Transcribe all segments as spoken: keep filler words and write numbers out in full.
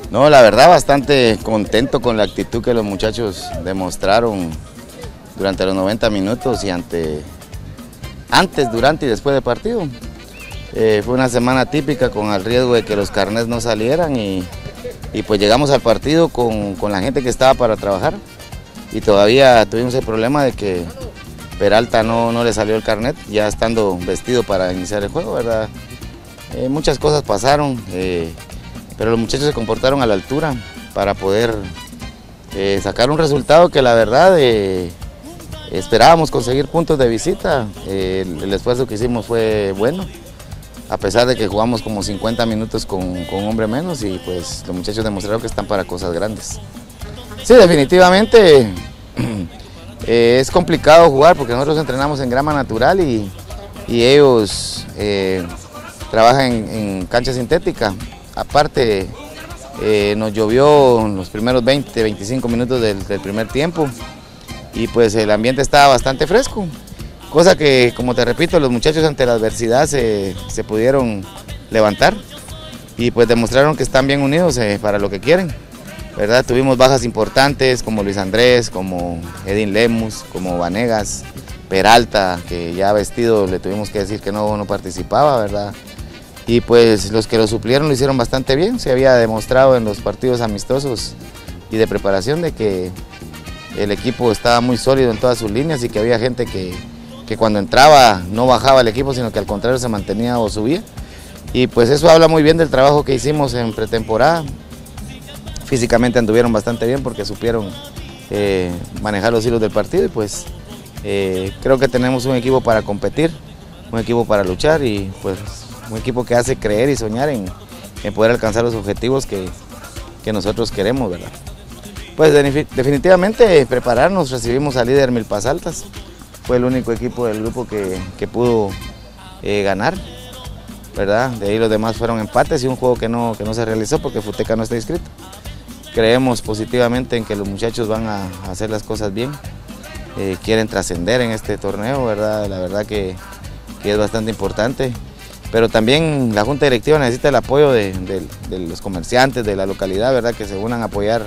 No, la verdad bastante contento con la actitud que los muchachos demostraron durante los noventa minutos y ante, antes, durante y después del partido. Eh, fue una semana típica con el riesgo de que los carnets no salieran y, y pues llegamos al partido con, con la gente que estaba para trabajar y todavía tuvimos el problema de que Peralta no, no le salió el carnet ya estando vestido para iniciar el juego, ¿verdad? Eh, muchas cosas pasaron. Eh, pero los muchachos se comportaron a la altura para poder eh, sacar un resultado que la verdad eh, esperábamos conseguir puntos de visita. Eh, el, el esfuerzo que hicimos fue bueno, a pesar de que jugamos como cincuenta minutos con, con un hombre menos y pues los muchachos demostraron que están para cosas grandes. Sí, definitivamente eh, es complicado jugar porque nosotros entrenamos en grama natural y, y ellos eh, trabajan en, en cancha sintética. Aparte, eh, nos llovió en los primeros veinte, veinticinco minutos del, del primer tiempo y pues el ambiente estaba bastante fresco, cosa que, como te repito, los muchachos ante la adversidad se, se pudieron levantar y pues demostraron que están bien unidos eh, para lo que quieren, ¿verdad? Tuvimos bajas importantes como Luis Andrés, como Edin Lemus, como Vanegas, Peralta, que ya vestido le tuvimos que decir que no, no participaba, ¿verdad? Y pues los que lo suplieron lo hicieron bastante bien, se había demostrado en los partidos amistosos y de preparación de que el equipo estaba muy sólido en todas sus líneas y que había gente que, que cuando entraba no bajaba el equipo, sino que al contrario se mantenía o subía. Y pues eso habla muy bien del trabajo que hicimos en pretemporada. Físicamente anduvieron bastante bien porque supieron eh, manejar los hilos del partido y pues eh, creo que tenemos un equipo para competir, un equipo para luchar y pues un equipo que hace creer y soñar en, en poder alcanzar los objetivos que, que nosotros queremos, ¿verdad? Pues definitivamente prepararnos, recibimos al líder Milpas Altas, fue el único equipo del grupo que, que pudo eh, ganar, ¿verdad? De ahí los demás fueron empates y un juego que no, que no se realizó porque Futeca no está inscrito. Creemos positivamente en que los muchachos van a, a hacer las cosas bien, eh, quieren trascender en este torneo, ¿verdad? La verdad que, que es bastante importante. Pero también la Junta Directiva necesita el apoyo de, de, de los comerciantes de la localidad, ¿verdad? Que se unan a apoyar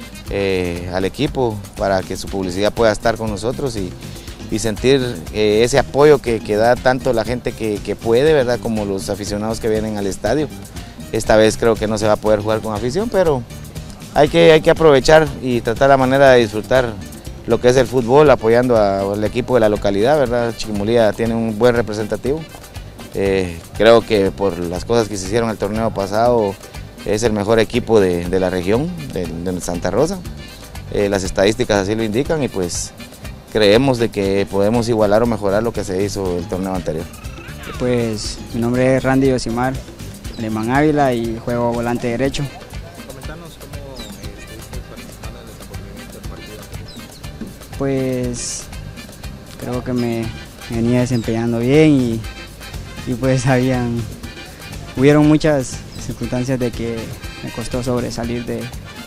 eh, al equipo para que su publicidad pueda estar con nosotros y, y sentir eh, ese apoyo que, que da tanto la gente que, que puede, ¿verdad? Como los aficionados que vienen al estadio. Esta vez creo que no se va a poder jugar con afición, pero hay que, hay que aprovechar y tratar la manera de disfrutar lo que es el fútbol, apoyando a, al equipo de la localidad, ¿verdad? Chiquimulía tiene un buen representativo. Eh, creo que por las cosas que se hicieron el torneo pasado es el mejor equipo de, de la región, de, de Santa Rosa. Eh, las estadísticas así lo indican y pues creemos de que podemos igualar o mejorar lo que se hizo el torneo anterior. Pues mi nombre es Randy Yosimar Alemán Ávila y juego volante derecho. Comentanos cómo estuviste participando en el desenvolvimiento del partido. Pues creo que me venía desempeñando bien y y pues habían, hubieron muchas circunstancias de que me costó sobresalir de,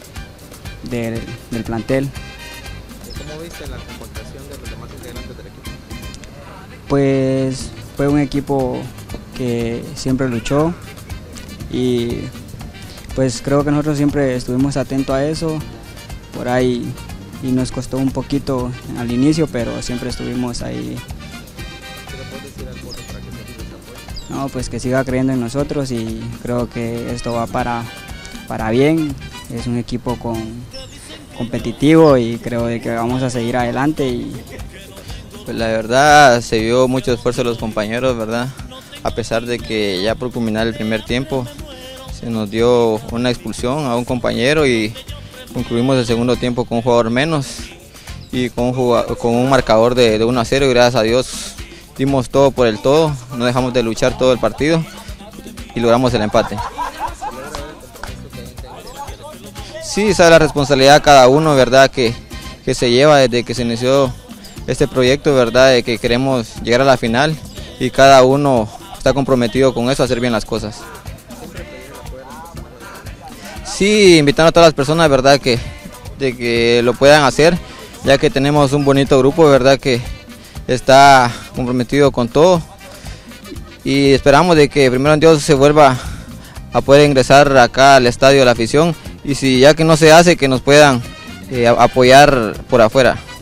de, del plantel. ¿Cómo viste la comportación de los demás integrantes del equipo? Pues fue un equipo que siempre luchó y pues creo que nosotros siempre estuvimos atentos a eso, por ahí y nos costó un poquito al inicio, pero siempre estuvimos ahí. No, pues que siga creyendo en nosotros y creo que esto va para, para bien, es un equipo con, competitivo y creo de que vamos a seguir adelante. Y... Pues la verdad se vio mucho esfuerzo de los compañeros, ¿verdad? A pesar de que ya por culminar el primer tiempo se nos dio una expulsión a un compañero y concluimos el segundo tiempo con un jugador menos y con un, jugador, con un marcador de, de uno a cero y gracias a Dios dimos todo por el todo, no dejamos de luchar todo el partido y logramos el empate. Sí, esa es la responsabilidad de cada uno, ¿verdad? Que, que se lleva desde que se inició este proyecto, ¿verdad? De que queremos llegar a la final y cada uno está comprometido con eso, a hacer bien las cosas. Sí, invitando a todas las personas, ¿verdad? Que, de que lo puedan hacer, ya que tenemos un bonito grupo, ¿verdad? Que está comprometido con todo y esperamos de que primero en Dios se vuelva a poder ingresar acá al estadio de la afición y si ya que no se hace, que nos puedan eh, apoyar por afuera.